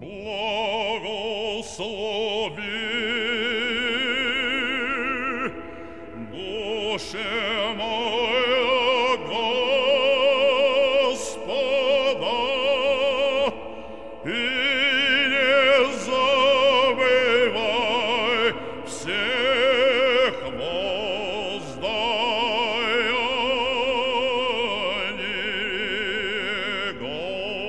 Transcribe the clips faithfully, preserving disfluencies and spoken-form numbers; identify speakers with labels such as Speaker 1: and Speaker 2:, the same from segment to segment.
Speaker 1: Благослови, душе моя, Господа, и не забывай всех воздаяний Его.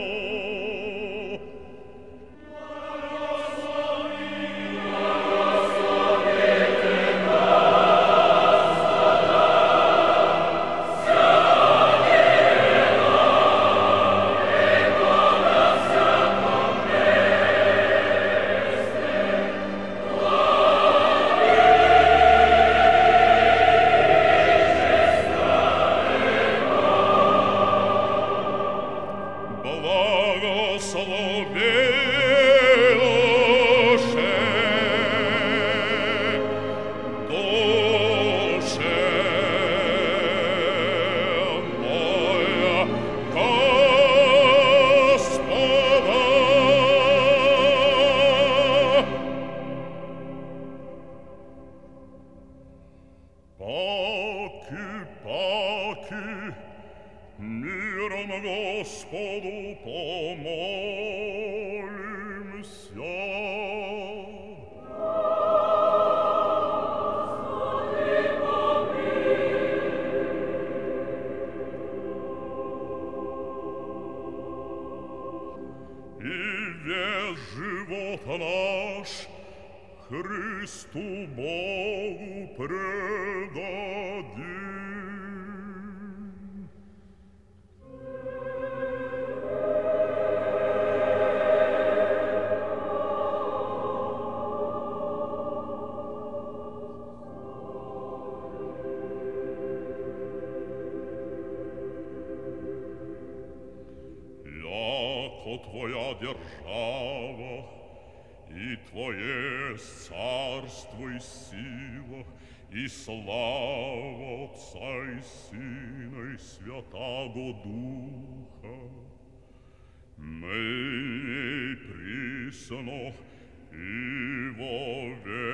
Speaker 1: Благослови, душе, душе моя, Господа. Паки, паки, миром Господу помолимся. И весь живот наш Христу Богу предадим. Яко Твоя держава и Твое царство и сила, и слава Отца и Сына и Святаго Духа, ныне и присно и во веки.